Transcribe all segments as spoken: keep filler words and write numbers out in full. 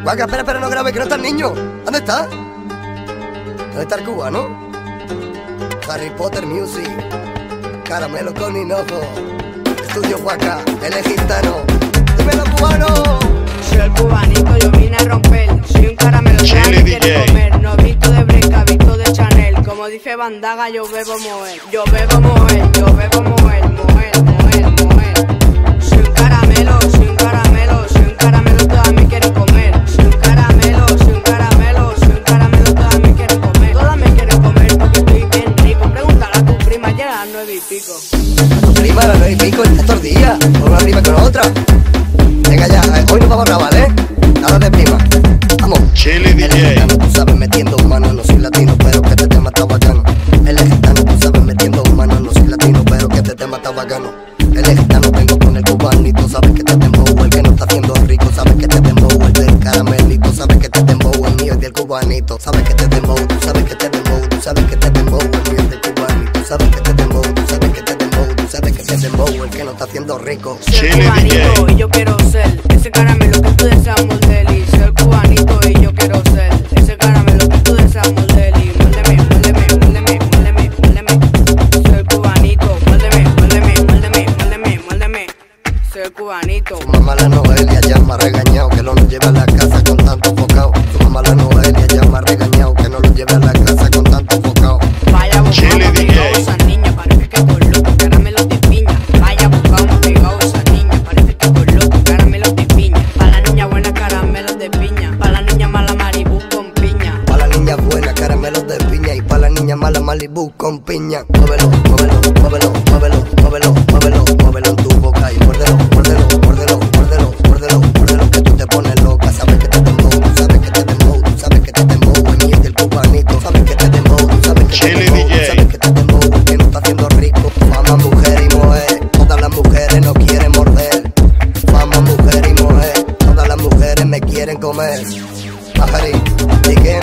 Guaca, espera, espera, no grabes, que no está el niño. ¿Dónde está? ¿Dónde está el cubano? Harry Potter Music, Caramelo con hinojo, Estudio Guaca, él es gitano. ¡Dímelo, cubano! Soy el cubanito, yo vine a romper. Soy un caramelo grande, quiero comer. No visto de Breca, visto de Chanel. Como dice Bandaga, yo bebo mover. Yo bebo mover, yo bebo mover, mover, mover, mover. Soy un caramelo, soy un caramelo, soy un caramelo, todas me quieren comer. Soy un caramelo, soy un caramelo, soy un caramelo, todas me quieren comer. Todas me quieren comer porque estoy bien rico. Pregúntale a tu prima, llega a las nueve y pico. Tu prima a las nueve y pico estos días, con una prima y con otra. Venga ya, hoy nos vamos a grabar, ¿eh? Nada de prima. Vamos. Chile D J. El gitano, tú sabes, metiendo mano. No soy latino, pero que este tema está bacano. El gitano, tú sabes, metiendo mano. No soy latino, pero que este tema está bacano. El gitano, vengo con el cubanito. Sabes que este dembow, el que no está haciendo rico. Sabes que este dembow, el del caramelito. Sabes que este dembow es mío y del cubanito. Sabes que este dembow, tú sabes que este dembow. Tú sabes que este dembow es mío y del cubanito. Sabes que este dembow, tú sabes que este dembow. Tú sabes que este dembow, el que no está haciendo rico. Soy el cubanito y yo quiero ser ese caramelo que tú deseas morder. Y soy el cubanito y yo quiero ser ese caramelo que tú deseas morder. Y muérdeme, muérdeme, muérdeme, muérdeme, muérdeme. Soy el cubanito, muérdeme, muérdeme, muérdeme, muérdeme, muérdeme. Soy el cubanito. Su mamá la Noelia ya me ha regañado que no lo lleve a la casa con tanto focao. Su mamá la Noelia ya me ha regañado que no lo lleve a la casa con tanto focao. Vaya buscando pegado esa niña, parece que por loco, caramelos de piña. Vaya buscando pegado esa niña, parece que por loco, caramelos de piña. Pa' la niña buena, caramelos de piña. Pa' la niña mala, Maribú con piña. Pa' la niña buena, caramelos de piña. Y pa' la niña mala, Malibu con piña. Muévelo, muévelo, muévelo, muévelo, muévelo, muévelo, muévelo en tu boca. Y muérdelo, muérdelo, muérdelo, muérdelo, muérdelo, muérdelo, que tú te pones loca. Sabes que te dembow, tú sabes que te dembow, tú sabes que te dembow es mío del cubanito. Sabes que te dembow, tú sabes que te dembow, tú sabes que te dembow, el que no está haciendo rico. Fama, mujer y mujer, todas las mujeres no quieren morder. Fama, mujer y mujer, todas las mujeres me quieren comer. Majari, ¿y qué?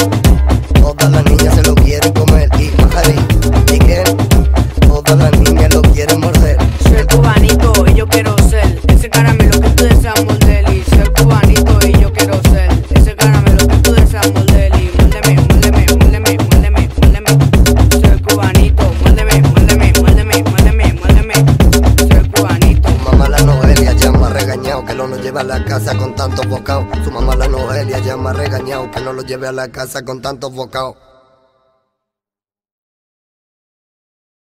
Todas las niñas se lo quieren comer. Y Majari, ¿y qué? Todas las niñas lo quieren morder. Soy el cubanito y yo quiero ser ese caramelo que tú deseas morder. Y soy el cubanito y yo quiero ser ese caramelo que tú deseas morder. Y muérdeme, muérdeme, muérdeme, muérdeme, muérdeme. Soy el cubanito, muérdeme, muérdeme, muérdeme, muérdeme, muérdeme. Soy el cubanito. Su mamá la Noelia ya me ha regañado que no lo lleve a la casa con tantos bocados. Su mamá la Noelia ya me ha regañado que no lo lleve a la casa con tantos bocados.